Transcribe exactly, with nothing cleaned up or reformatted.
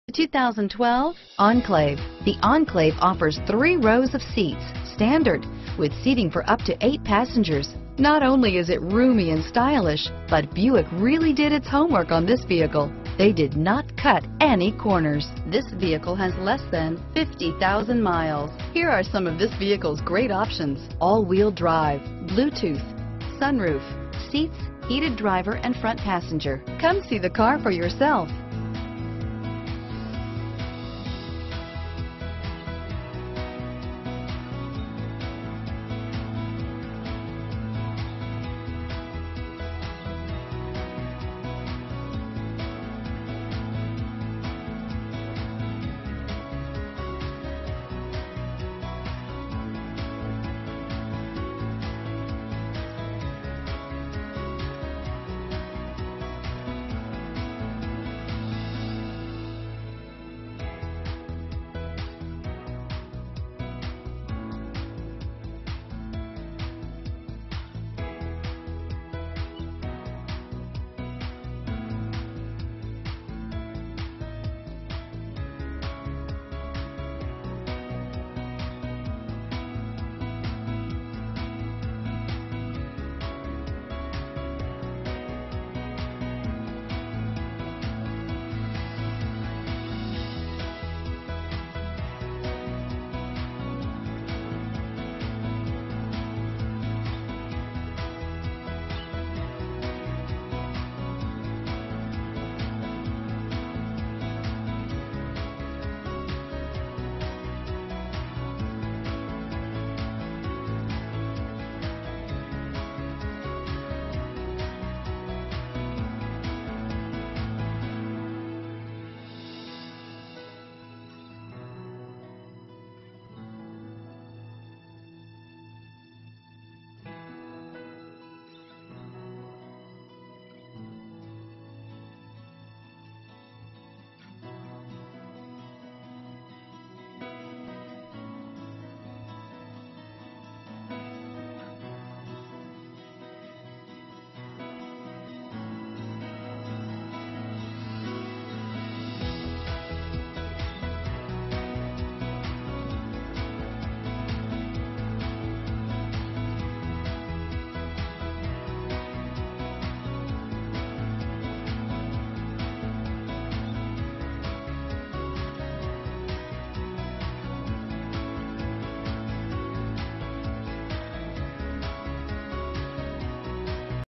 two thousand twelve Enclave. The Enclave offers three rows of seats, standard, with seating for up to eight passengers. Not only is it roomy and stylish, but Buick really did its homework on this vehicle. They did not cut any corners. This vehicle has less than fifty thousand miles. Here are some of this vehicle's great options: all-wheel drive, Bluetooth, sunroof, seats, heated driver and front passenger. Come see the car for yourself.